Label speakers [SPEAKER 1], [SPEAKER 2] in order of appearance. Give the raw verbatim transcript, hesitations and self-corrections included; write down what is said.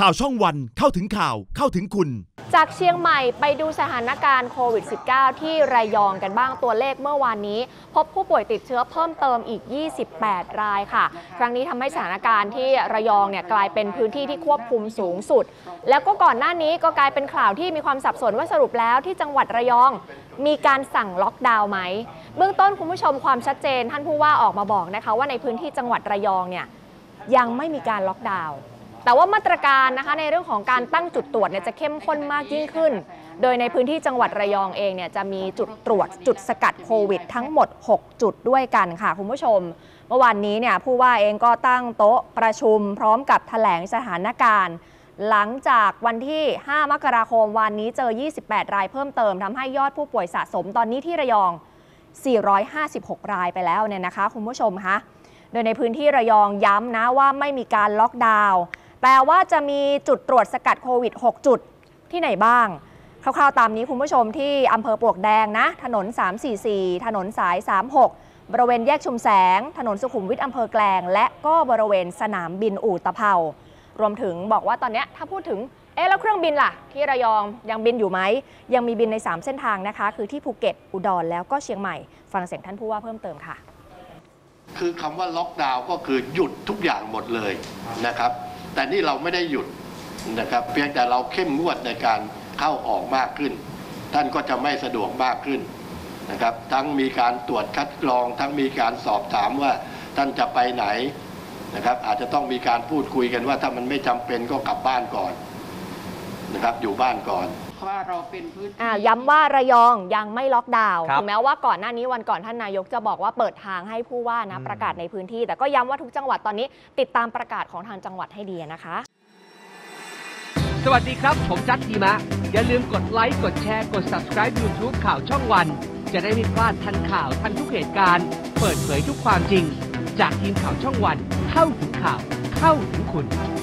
[SPEAKER 1] ข่าวช่องวันเข้าถึงข่าวเข้าถึงคุณ
[SPEAKER 2] จากเชียงใหม่ไปดูสถานการณ์โควิด สิบเก้า ที่ระยองกันบ้างตัวเลขเมื่อวานนี้พบผู้ป่วยติดเชื้อเพิ่มเติมอีกยี่สิบแปดรายค่ะครั้งนี้ทำให้สถานการณ์ที่ระยองเนี่ยกลายเป็นพื้นที่ที่ควบคุมสูงสุดแล้วก็ก่อนหน้านี้ก็กลายเป็นข่าวที่มีความสับสนว่าสรุปแล้วที่จังหวัดระยองมีการสั่งล็อกดาวน์ไหมเบื้องต้นคุณผู้ชมความชัดเจนท่านผู้ว่าออกมาบอกนะคะว่าในพื้นที่จังหวัดระยองเนี่ยยังไม่มีการล็อกดาวน์แต่ว่ามาตรการนะคะในเรื่องของการตั้งจุดตรวจเนี่ยจะเข้มข้นมากยิ่งขึ้นโดยในพื้นที่จังหวัดระยองเองเนี่ยจะมีจุดตรวจจุดสกัดโควิดทั้งหมดหกจุดด้วยกันค่ะคุณผู้ชมเมื่อวานนี้เนี่ยผู้ว่าเองก็ตั้งโต๊ะประชุมพร้อมกับแถลงสถานการณ์หลังจากวันที่ห้ามกราคมวันนี้เจอยี่สิบแปดรายเพิ่มเติมทำให้ยอดผู้ป่วยสะสมตอนนี้ที่ระยองสี่ร้อยห้าสิบหกรายไปแล้วเนี่ยนะคะคุณผู้ชมคะโดยในพื้นที่ระยองย้ำนะว่าไม่มีการล็อกดาวน์แต่ว่าจะมีจุดตรวจสกัดโควิดหกจุดที่ไหนบ้างคร่าวๆตามนี้คุณผู้ชมที่อำเภอปลวกแดงนะถนนสามสี่สี่ถนนสายสามหกบริเวณแยกชุมแสงถนนสุขุมวิทอำเภอแกลงและก็บริเวณสนามบินอู่ตะเภารวมถึงบอกว่าตอนนี้ถ้าพูดถึงเอ๊ะแล้วเครื่องบินล่ะที่ระยองยังบินอยู่ไหมยังมีบินในสามเส้นทางนะคะคือที่ภูเก็ตอุดรแล้วก็เชียงใหม่ฟังเสียงท่านผู้ว่าเพิ่มเติมค่ะ
[SPEAKER 3] คือคำว่าล็อกดาวน์ก็คือหยุดทุกอย่างหมดเลยนะครับแต่นี่เราไม่ได้หยุดนะครับเพียงแต่เราเข้มงวดในการเข้าออกมากขึ้นท่านก็จะไม่สะดวกมากขึ้นนะครับทั้งมีการตรวจคัดกรองทั้งมีการสอบถามว่าท่านจะไปไหนนะครับอาจจะต้องมีการพูดคุยกันว่าถ้ามันไม่จำเป็นก็กลับบ้านก่อนนะครับอยู่บ้านก่อน
[SPEAKER 2] ว่าเราเป็นพื้นที่ย้ำว่าระยองยังไม่ล็อกดาวน์ถึงแม้ว่าก่อนหน้านี้วันก่อนท่านนายกจะบอกว่าเปิดทางให้ผู้ว่านะประกาศในพื้นที่แต่ก็ย้ำว่าทุกจังหวัดตอนนี้ติดตามประกาศของทางจังหวัดให้ดีนะคะ
[SPEAKER 4] สวัสดีครับผมจัดดีมะอย่าลืมกดไลค์กดแชร์กด ซับสไครบ์ ยูทูบ ข่าวช่องวันจะได้ไม่พลาดทันข่าวทันทุกเหตุการณ์เปิดเผยทุกความจริงจากทีมข่าวช่องวันเข้าถึงข่าวเข้าถึงคุณ